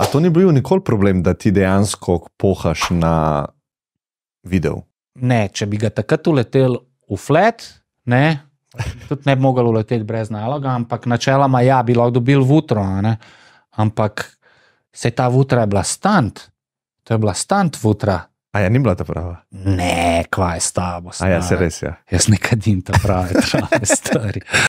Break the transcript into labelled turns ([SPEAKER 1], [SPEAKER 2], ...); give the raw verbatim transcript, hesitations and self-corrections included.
[SPEAKER 1] A to ni bil nikoli problem, da ti dejansko pohaš na video?
[SPEAKER 2] Ne, če bi ga takrat uletel v flat, ne, tudi ne bi mogel uleteti brez naloga, ampak načeloma ja, bi lahko dobil vutro, ne, ampak se ta vutra je bila stant, to je bila stant vutra.
[SPEAKER 1] A ja, ni bila ta prava?
[SPEAKER 2] Ne, kva je s tabo.
[SPEAKER 1] A ja, se res, ja.
[SPEAKER 2] Jaz ne kadim ta prave trave, stari.